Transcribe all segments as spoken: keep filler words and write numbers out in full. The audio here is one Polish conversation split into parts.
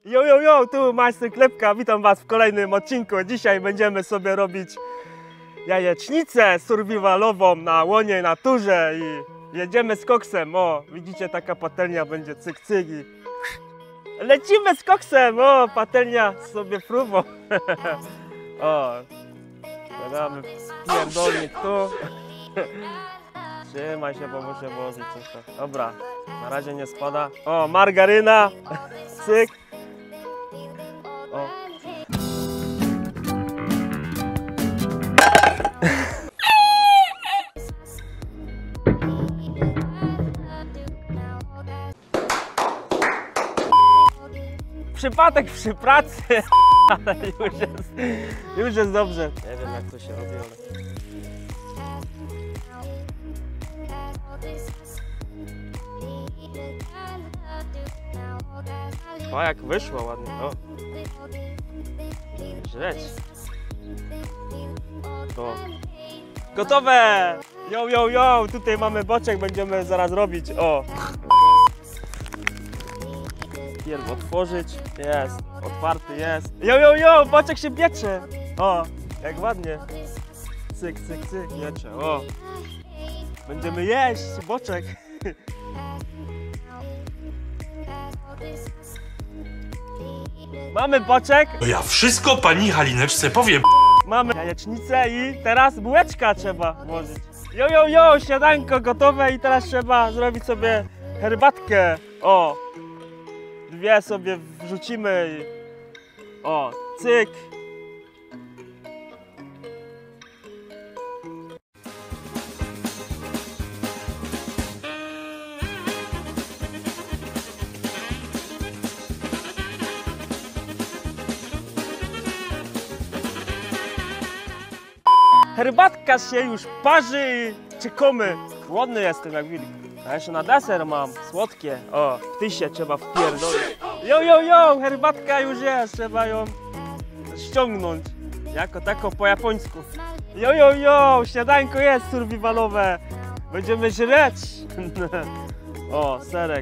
Jo, jo, jo, tu majster Klepka, witam was w kolejnym odcinku. Dzisiaj będziemy sobie robić jajecznicę survivalową na łonie, naturze i jedziemy z koksem. O, widzicie, taka patelnia będzie cyk, cyk i lecimy z koksem. O, patelnia sobie fruwą. O, damy pierdolnik tu. Trzymaj się, bo muszę włożyć coś tam. Dobra, na razie nie spada. O, margaryna, cyk. O. Przypadek przy pracy, ale już jest, już jest dobrze. Nie wiem, jak to się robi, ale... O, jak wyszło ładnie, o. Żreć. O. Gotowe! Jo, jo, jo! Tutaj mamy boczek, będziemy zaraz robić, o. Pierw otworzyć, jest, otwarty jest. Jo, jo, jo! Boczek się piecze! O, jak ładnie. Cyk, cyk, cyk, piecze, o. Będziemy jeść boczek. Mamy boczek. No ja wszystko pani Halineczce powiem. Mamy jajecznicę i teraz bułeczka trzeba włożyć. Jo, jo, jo, śniadanko gotowe i teraz trzeba zrobić sobie herbatkę. O, dwie sobie wrzucimy. O, cyk. Herbatka się już parzy i czekamy. Głodny jestem jak wilk. A jeszcze na deser mam słodkie. O, w tysie trzeba wpierdolić. Jo, jo, jo, herbatka już jest. Trzeba ją ściągnąć. Jako tako po japońsku. Jo, jo, jo, śniadanko jest survivalowe. Będziemy żreć. O, serek.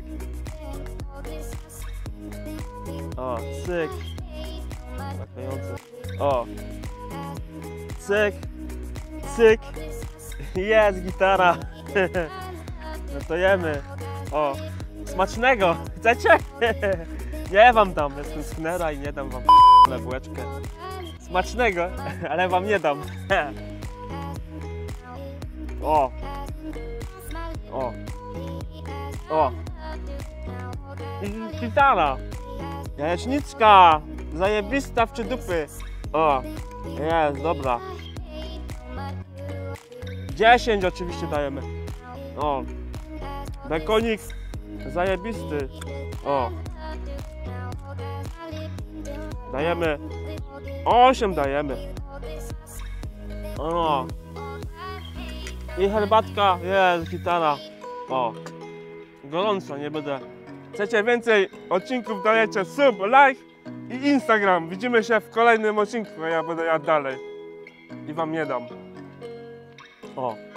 O, cyk. Naklejący. O. Cyk. Cyk, jest gitara. No to jemy. O, smacznego. Chcecie? Nie wam dam, jestem z Knera i nie dam wam na bułeczkę. Smacznego, ale wam nie dam. O. O. O. Gitara. Jajeczniczka. Zajebista w czy dupy. O. Jest, dobra. dziesięć oczywiście dajemy. O. Bekonik zajebisty. O. Dajemy. osiem dajemy. O. I herbatka. Jest gitara. O. Gorąco, nie będę. Chcecie więcej odcinków, dajecie sub, like i Instagram. Widzimy się w kolejnym odcinku, a ja będę jadł dalej. I wam nie dam. O.